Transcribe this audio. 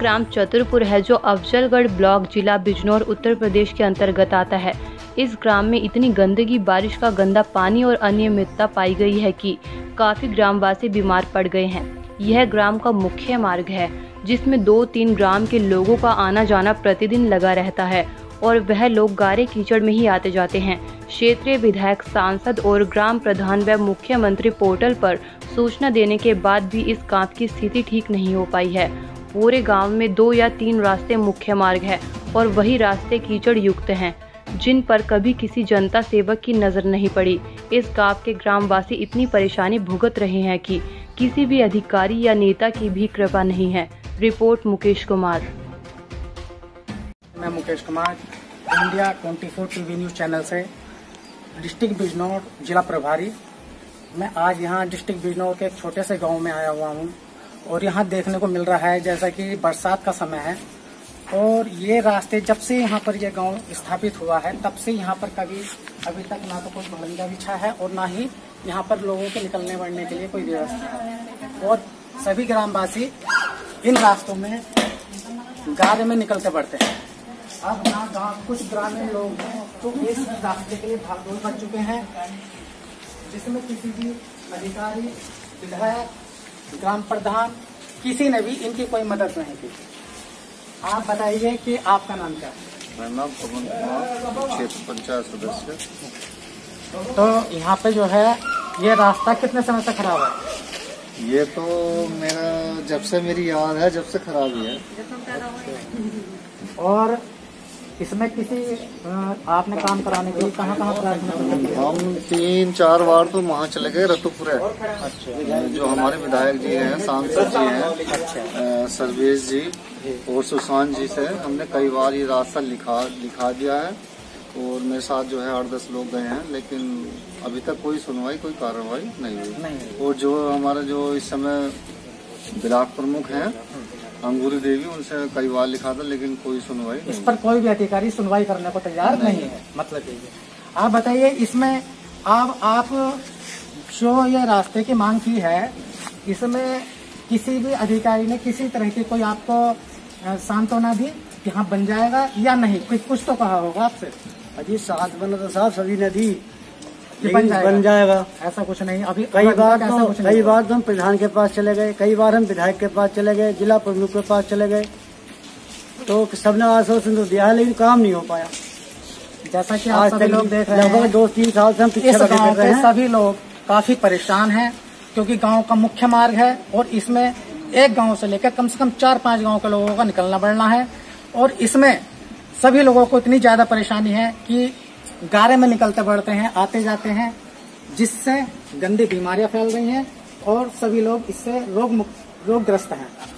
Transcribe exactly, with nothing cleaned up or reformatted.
ग्राम चतुरपुर है जो अफजलगढ़ ब्लॉक जिला बिजनौर उत्तर प्रदेश के अंतर्गत आता है। इस ग्राम में इतनी गंदगी, बारिश का गंदा पानी और अनियमितता पाई गई है कि काफी ग्रामवासी बीमार पड़ गए हैं। यह ग्राम का मुख्य मार्ग है जिसमें दो तीन ग्राम के लोगों का आना जाना प्रतिदिन लगा रहता है और वह लोग गारे कीचड़ में ही आते जाते हैं। क्षेत्रीय विधायक, सांसद और ग्राम प्रधान व मुख्यमंत्री पोर्टल पर सूचना देने के बाद भी इस गांव की स्थिति ठीक नहीं हो पाई है। पूरे गांव में दो या तीन रास्ते मुख्य मार्ग है और वही रास्ते कीचड़ युक्त हैं, जिन पर कभी किसी जनता सेवक की नजर नहीं पड़ी। इस गांव के ग्रामवासी इतनी परेशानी भुगत रहे हैं कि किसी भी अधिकारी या नेता की भी कृपा नहीं है। रिपोर्ट मुकेश कुमार। मैं मुकेश कुमार, इंडिया चौबीस टीवी न्यूज चैनल से डिस्ट्रिक्ट बिजनौर जिला प्रभारी। मैं आज यहाँ डिस्ट्रिक्ट बिजनौर के एक छोटे से गांव में आया हुआ हूँ और यहाँ देखने को मिल रहा है जैसा कि बरसात का समय है और ये रास्ते जब से यहाँ पर यह गांव स्थापित हुआ है तब से यहाँ पर कभी अभी तक ना तो कोई ढलंगा बिछा है और ना ही यहाँ पर लोगों के निकलने बढ़ने के लिए कोई व्यवस्था है और सभी ग्रामवासी इन रास्तों में गारे में निकलते बढ़ते हैं। अब यहाँ गाँव कुछ ग्रामीण लोग हैं तो इस रास्ते के लिए भागदौड़ कर चुके हैं, जिसमें किसी भी अधिकारी, विधायक, ग्राम प्रधान किसी ने भी इनकी कोई मदद नहीं की। आप बताइए कि आपका नाम क्या है? मेरा नाम पवन कुमार, क्षेत्र पंचायत सदस्य। तो यहाँ पे जो है ये रास्ता कितने समय से खराब है? ये तो मेरा जब से मेरी याद है जब से खराब ही है। और इसमें किसी आपने काम कराने के लिए कहाँ कहाँ प्रार्थना? हम तीन चार बार तो वहाँ चले गए रतुपुर है। अच्छा। जो हमारे विधायक जी हैं, सांसद जी हैं, अच्छा। सर्वेश जी और सुशांत जी से हमने कई बार ये रास्ता लिखा लिखा दिया है और मेरे साथ जो है आठ दस लोग गए हैं, लेकिन अभी तक कोई सुनवाई, कोई कार्रवाई नहीं हुई। नहीं। और जो हमारा जो इस समय ब्लॉक प्रमुख हैं अंगूरी देवी, उनसे कई बार लिखा था लेकिन कोई सुनवाई नहीं। इस पर कोई भी अधिकारी सुनवाई करने को तैयार नहीं, नहीं है। मतलब ये आप बताइए, इसमें अब आप जो ये रास्ते की मांग की है, इसमें किसी भी अधिकारी ने किसी तरह की कोई आपको सांत्वना दी कि हाँ बन जाएगा या नहीं? कुछ कुछ तो कहा होगा आपसे। अजी साथ बना तो साहब सभी ने दी, बन जाएगा। बन जाएगा ऐसा कुछ नहीं। अभी कई बार तो कई बार तो हम प्रधान के पास चले गए, कई बार हम विधायक के पास चले गए, जिला प्रमुख के पास चले गए, तो सबने आश्वासन तो दिया है लेकिन काम नहीं हो पाया। जैसा कि आज सभी लोग देख रहे हैं, लगभग दो तीन साल से हम इस गाँव के सभी लोग काफी परेशान हैं क्योंकि गाँव का मुख्य मार्ग है और इसमें एक गाँव से लेकर कम से कम चार पांच गाँव के लोगों का निकलना बढ़ना है और इसमें सभी लोगों को इतनी ज्यादा परेशानी है कि गारे में निकलते बढ़ते हैं, आते जाते हैं, जिससे गंदी बीमारियां फैल रही हैं और सभी लोग इससे रोग मुक्त रोगग्रस्त हैं।